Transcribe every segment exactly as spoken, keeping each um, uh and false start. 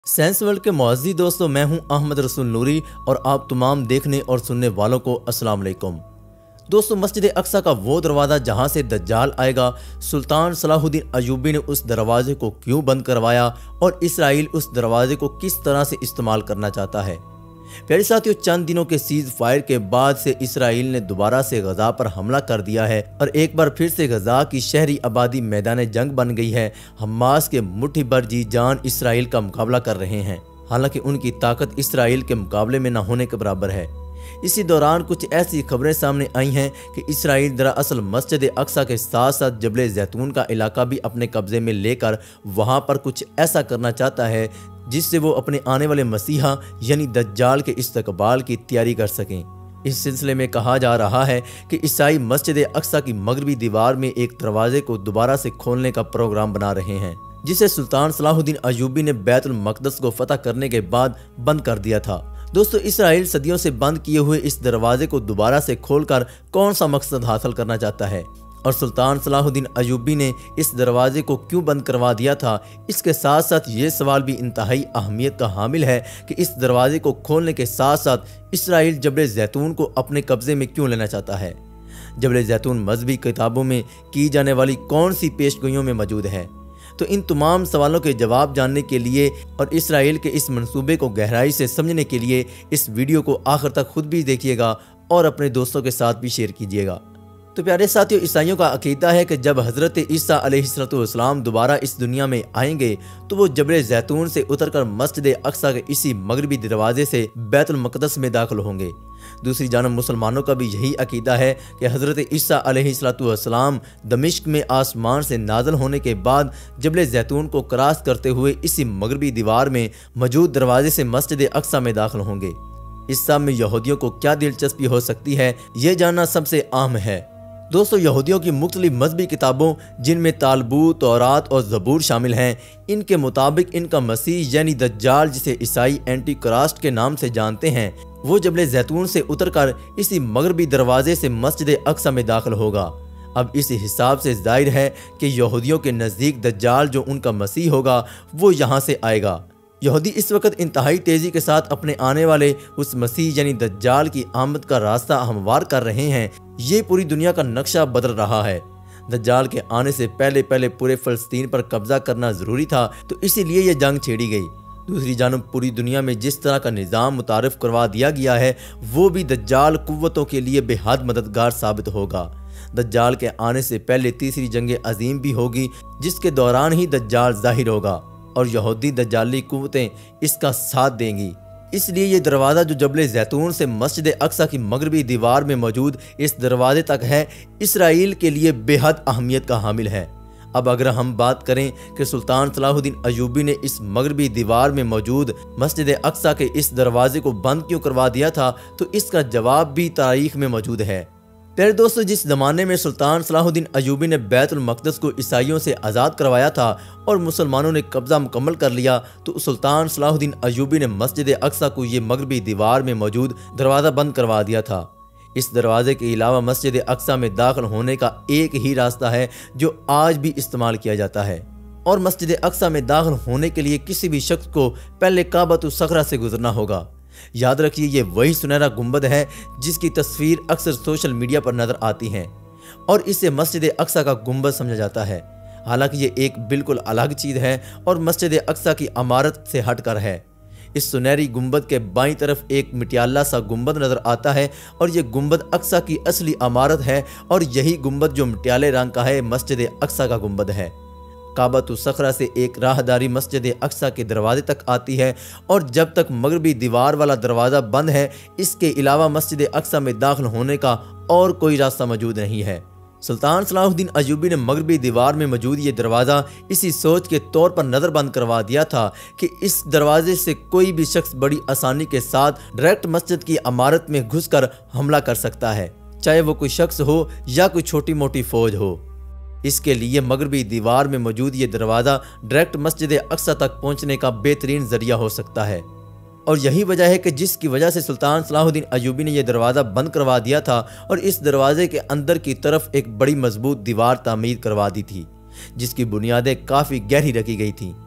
Science world के मुअज़्ज़िज़ दोस्तों, मैं हूं अहमद रसूल नूरी और आप तमाम देखने और सुनने वालों को अस्सलाम वालेकुम। दोस्तों, मस्जिद अक्सा का वो दरवाज़ा जहां से दज्जाल आएगा, सुल्तान सलाहुद्दीन अय्यूबी ने उस दरवाजे को क्यों बंद करवाया और इसराइल उस दरवाजे को किस तरह से इस्तेमाल करना चाहता है। प्यारे साथियों, चंद दिनों के सीज फायर के बाद से इसराइल ने दोबारा से गजा पर हमला कर दिया है और एक बार फिर से गजा की शहरी आबादी मैदान जंग बन गई है। हमास के मुट्ठी भर जी जान इसराइल का मुकाबला कर रहे हैं, हालांकि उनकी ताकत इसराइल के मुकाबले में न होने के बराबर है। इसी दौरान कुछ ऐसी खबरें सामने आई हैं कि इसराइल दरअसल मस्जिद अक्सा के साथ साथ जबल जैतून का इलाका भी अपने कब्जे में लेकर वहां पर कुछ ऐसा करना चाहता है जिससे वो अपने आने वाले मसीहा यानी दज्जाल के इस्तकबाल की तैयारी कर सकें। इस सिलसिले में कहा जा रहा है कि ईसाई मस्जिद अक्सा की मगरबी दीवार में एक दरवाजे को दोबारा से खोलने का प्रोग्राम बना रहे हैं, जिसे सुल्तान सलाहुद्दीन अय्यूबी ने बैतुल मक़दस को फतह करने के बाद बंद कर दिया था। दोस्तों, इसराइल सदियों से बंद किए हुए इस दरवाजे को दोबारा से खोलकर कौन सा मकसद हासिल करना चाहता है और सुल्तान सलाहुद्दीन अय्यूबी ने इस दरवाजे को क्यों बंद करवा दिया था। इसके साथ साथ ये सवाल भी इंतहाई अहमियत का हामिल है कि इस दरवाजे को खोलने के साथ साथ इसराइल जबल जैतून को अपने कब्जे में क्यों लेना चाहता है। जबल जैतून मजहबी किताबों में की जाने वाली कौन सी पेशगोइयों में मौजूद है। तो इन तमाम सवालों के जवाब जानने के लिए और इसराइल के इस मंसूबे को गहराई से समझने के लिए इस वीडियो को आखिर तक खुद भी देखिएगा और अपने दोस्तों के साथ भी शेयर कीजिएगा। तो प्यारे साथियों, ईसाइयों का अकीदा है कि जब हज़रत ईसा अलैहिस्सलाम दोबारा इस दुनिया में आएंगे तो वो जबल जैतून से उतरकर मस्जिद अक्सा के इसी मगरबी दरवाजे से बैतुल मक़दस में दाखिल होंगे। दूसरी जानब मुसलमानों का भी यही अकीदा है कि हज़रत ईसा अलैहिस्सलाम दमिश्क में आसमान से नाज़िल होने के बाद जबल जैतून को क्रॉस करते हुए इसी मगरबी दीवार में मौजूद दरवाजे से मस्जिद अक्सा में दाखिल होंगे। इस सब में यहूदियों को क्या दिलचस्पी हो सकती है, ये जानना सबसे अहम है। दोस्तों, यहूदियों की मुख्तलिफ मजहबी किताबों जिनमें तालबूत, तौरात और ज़बूर शामिल हैं, इनके मुताबिक इनका मसीह यानी दज्जाल, जिसे ईसाई एंटी क्रास्ट के नाम से जानते हैं, वो जबल जैतून से उतरकर इसी मगरबी दरवाजे से मस्जिद अक्सा में दाखिल होगा। अब इस हिसाब से जाहिर है कि यहूदियों के नज़दीक दज्जाल जो उनका मसीह होगा वो यहाँ से आएगा। यहूदी इस वक्त इंतहाई तेज़ी के साथ अपने आने वाले उस मसीह यानी दज्जाल की आमद का रास्ता हमवार कर रहे हैं। ये पूरी दुनिया का नक्शा बदल रहा है। दज्जाल के आने से पहले पहले पूरे फ़लस्तीन पर कब्जा करना ज़रूरी था, तो इसीलिए ये जंग छेड़ी गई। दूसरी जानब पूरी दुनिया में जिस तरह का निज़ाम मुतारिफ करवा दिया गया है वो भी दज्जाल कुव्वतों के लिए बेहद मददगार साबित होगा। दज्जाल के आने से पहले तीसरी जंग अजीम भी होगी, जिसके दौरान ही दज्जाल ज़ाहिर होगा और यहूदी दज्जाली कुव्वतें इसका साथ देंगी। इसलिए ये दरवाज़ा जो जबल जैतून से मस्जिद अक्सा की मगरबी दीवार में मौजूद इस दरवाजे तक है, इसराइल के लिए बेहद अहमियत का हामिल है। अब अगर हम बात करें कि सुल्तान सलाहुद्दीन अय्यूबी ने इस मगरबी दीवार में मौजूद मस्जिद अक्सा के इस दरवाजे को बंद क्यों करवा दिया था, तो इसका जवाब भी तारीख में मौजूद है। प्यारे दोस्तों, जिस ज़माने में सुल्तान सलाहुद्दीन अय्यूबी ने बैतुल मक़दस को ईसाइयों से आज़ाद करवाया था और मुसलमानों ने कब्जा मुकम्मल कर लिया, तो सुल्तान सलाहुद्दीन अय्यूबी ने मस्जिद अक्सा को ये मगरबी दीवार में मौजूद दरवाज़ा बंद करवा दिया था। इस दरवाजे के अलावा मस्जिद अक्सा में दाखिल होने का एक ही रास्ता है जो आज भी इस्तेमाल किया जाता है, और मस्जिद अक्सा में दाखिल होने के लिए किसी भी शख्स को पहले काबतुस सखरा से गुजरना होगा। याद रखिए, ये वही सुनहरा गुंबद है जिसकी तस्वीर अक्सर सोशल मीडिया पर नजर आती है और इसे मस्जिद अक्सा का गुंबद समझा जाता है। हालांकि ये एक बिल्कुल अलग चीज़ है और मस्जिद अक्सा की इमारत से हटकर है। इस सुनहरी गुंबद के बाईं तरफ एक मिटियाला सा गुंबद नजर आता है और ये गुंबद अक्सा की असली इमारत है और यही गुंबद जो मिटियाले रंग का है मस्जिद अक्सा का गुंबद है। काबतुस सखरा से एक राहदारी मस्जिद अक्सा के दरवाजे तक आती है और जब तक मगरबी दीवार वाला दरवाज़ा बंद है, इसके अलावा मस्जिद अक्सा में दाखिल होने का और कोई रास्ता मौजूद नहीं है। सुल्तान सलाहुद्दीन अय्यूबी ने मगरबी दीवार में मौजूद ये दरवाज़ा इसी सोच के तौर पर नज़रबंद करवा दिया था कि इस दरवाजे से कोई भी शख्स बड़ी आसानी के साथ डायरेक्ट मस्जिद की इमारत में घुसकर हमला कर सकता है, चाहे वो कोई शख्स हो या कोई छोटी मोटी फौज हो। इसके लिए मगरबी दीवार में मौजूद ये दरवाज़ा डायरेक्ट मस्जिद अक्सा तक पहुंचने का बेहतरीन जरिया हो सकता है और यही वजह है कि जिसकी वजह से सुल्तान सलाहुद्दीन अय्यूबी ने यह दरवाज़ा बंद करवा दिया था और इस दरवाजे के अंदर की तरफ एक बड़ी मजबूत दीवार तामीर करवा दी थी जिसकी बुनियादें काफ़ी गहरी रखी गई थी।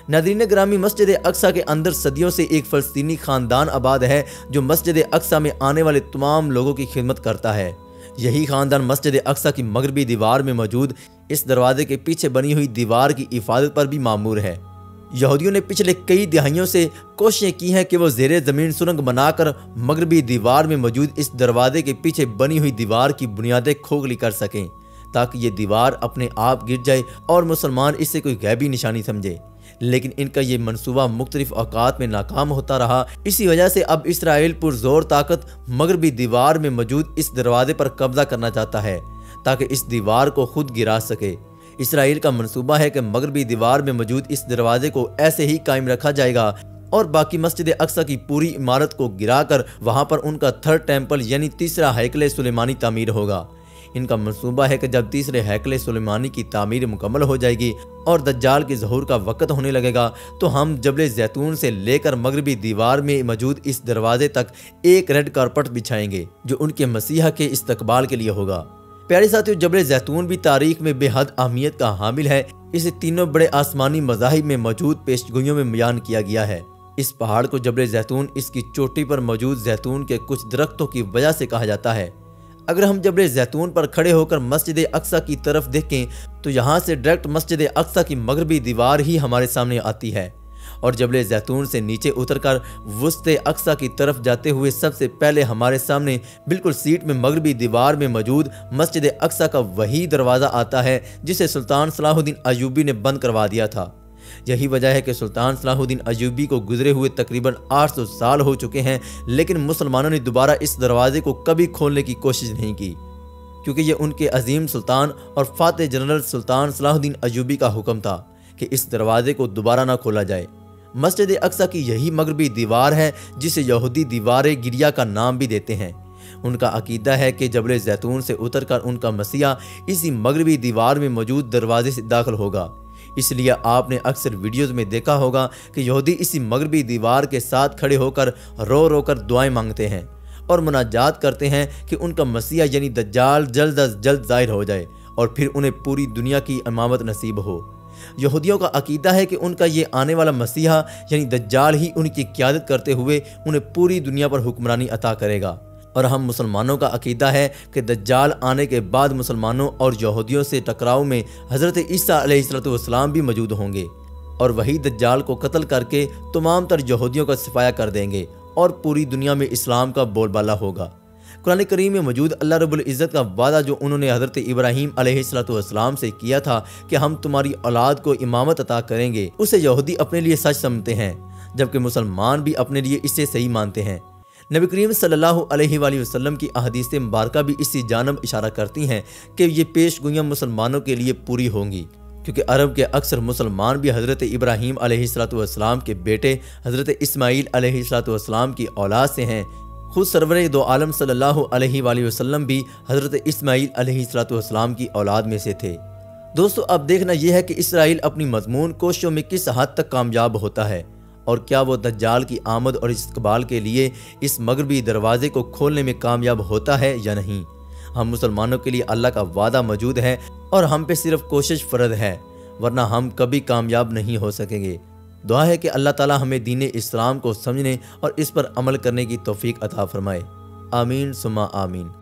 नाज़रीन ग्रामी, मस्जिद अक्सा के अंदर सदियों से एक फ़लस्तीनी ख़ानदान आबाद है जो मस्जिद अक्सा में आने वाले तमाम लोगों की खिदमत करता है। यही ख़ानदान मस्जिद अक्सा की मगरबी दीवार में मौजूद इस दरवाजे के पीछे बनी हुई दीवार की हिफाजत पर भी मामूर है। यहूदियों ने पिछले कई दहाइयों से कोशिशें की हैं कि वो ज़ेरे ज़मीन सुरंग बनाकर मगरबी दीवार में मौजूद इस दरवाजे के पीछे बनी हुई दीवार की बुनियादें खोखली कर सकें, ताकि ये दीवार अपने आप गिर जाए और मुसलमान इससे कोई गैबी निशानी समझे। लेकिन इनका ये मंसूबा मुख्तलिफ औकात में नाकाम होता रहा। इसी वजह से अब इसराइल पुरजोर ताकत मगरबी दीवार में मौजूद इस दरवाजे पर कब्जा करना चाहता है ताकि इस दीवार को खुद गिरा सके। इसराइल का मंसूबा है कि मगरबी दीवार में मौजूद इस दरवाजे को ऐसे ही कायम रखा जाएगा और बाकी मस्जिद अक्सा की पूरी इमारत को गिराकर वहां पर उनका थर्ड टेंपल यानी तीसरा हैकल सुलेमानी तामीर होगा। इनका मंसूबा है कि जब तीसरे हैकल सुलेमानी की तामीर मुकम्मल हो जाएगी और दज्जाल के ज़हूर का वक़्त होने लगेगा तो हम जबल जैतून से लेकर मगरबी दीवार में मौजूद इस दरवाजे तक एक रेड कारपेट बिछाएंगे जो उनके मसीहा के इस्तकबाल के लिए होगा। प्यारे साथियों, जबल जैतून भी तारीख में बेहद अहमियत का हामिल है। इसे तीनों बड़े आसमानी मज़ाहिब में मौजूद पेशगोइयों में बयान किया गया है। इस पहाड़ को जबल जैतून इसकी चोटी पर मौजूद जैतून के कुछ दरख्तों की वजह से कहा जाता है। अगर हम जबल जैतून पर खड़े होकर मस्जिद अक्सा की तरफ देखें तो यहाँ से डायरेक्ट मस्जिद अक्सा की मगरबी दीवार ही हमारे सामने आती है और जबल जैतून से नीचे उतरकर वुस्ते अक्सा की तरफ जाते हुए सबसे पहले हमारे सामने बिल्कुल सीट में मगरबी दीवार में मौजूद मस्जिद अक्सा का वही दरवाज़ा आता है जिसे सुल्तान सलाहुद्दीन अय्यूबी ने बंद करवा दिया था। यही वजह है कि सुल्तान सलाहुद्दीन अय्यूबी को गुजरे हुए तकरीबन आठ सौ साल हो चुके हैं, लेकिन मुसलमानों ने दोबारा इस दरवाजे को कभी खोलने की कोशिश नहीं की, क्योंकि ये उनके अजीम सुल्तान और फातेह जनरल सुल्तान सलाहुद्दीन अय्यूबी का हुक्म था कि इस दरवाजे को दोबारा ना खोला जाए। मस्जिद अक्सा की यही मगरबी दीवार है जिसे यहूदी दीवार गिरिया का नाम भी देते हैं। उनका अकीदा है कि जबल जैतून से उतरकर उनका मसीहा इसी मगरबी दीवार में मौजूद दरवाजे से दाखिल होगा। इसलिए आपने अक्सर वीडियोज़ में देखा होगा कि यहूदी इसी मगरबी दीवार के साथ खड़े होकर रो रो कर दुआएं मांगते हैं और मुनाजात करते हैं कि उनका मसीहा यानी दज्जाल जल्द अज जल्द ज़ाहिर हो जाए और फिर उन्हें पूरी दुनिया की इमामत नसीब हो। यहूदियों का अकीदा है कि उनका ये आने वाला मसीहा यानी दज्जाल ही उनकी क़यादत करते हुए उन्हें पूरी दुनिया पर हुक्मरानी अता करेगा। और हम मुसलमानों का अकीदा है कि दज्जाल आने के बाद मुसलमानों और यहूदियों से टकराव में हज़रत ईसा अलैहिस्सलाम भी मौजूद होंगे और वही दज्जाल को कत्ल करके तमाम तर यहूदियों का सफाया कर देंगे और पूरी दुनिया में इस्लाम का बोलबाला होगा। कुरान करीम में मौजूद अल्लाह रब्बुल इज़्ज़त का वादा जो उन्होंने हज़रत इब्राहीम अलैहिस्सलाम से किया था कि हम तुम्हारी औलाद को इमामत अता करेंगे, उसे यहूदी अपने लिए सच समझते हैं जबकि मुसलमान भी अपने लिए इसे सही मानते हैं। नबी करीम सल्लल्लाहु अलैहि वसल्लम की अहदीस मुबारका भी इसी जानब इशारा करती हैं कि ये पेशगोइयाँ मुसलमानों के लिए पूरी होंगी, क्योंकि अरब के अक्सर मुसलमान भी हज़रत इब्राहीम अलैहिस्सलाम के बेटे हज़रत इस्माईल अलैहिस्सलाम की औलाद से हैं। खुद सरवर दो आलम सल्लल्लाहु अलैहि वसल्लम भी हज़रत इस्माईल अलैहिस्सलाम की औलाद में से थे। दोस्तों, अब देखना यह है कि इसराइल अपनी मजमून कोशिशों में किस हद तक कामयाब होता है और क्या वो दज्जाल की आमद और इस्तकबाल के लिए इस मगरबी दरवाजे को खोलने में कामयाब होता है या नहीं। हम मुसलमानों के लिए अल्लाह का वादा मौजूद है और हम पे सिर्फ कोशिश फ़र्ज है, वरना हम कभी कामयाब नहीं हो सकेंगे। दुआ है कि अल्लाह ताला हमें दीन इस्लाम को समझने और इस पर अमल करने की तौफीक अता फरमाए। आमीन सुम्मा आमीन।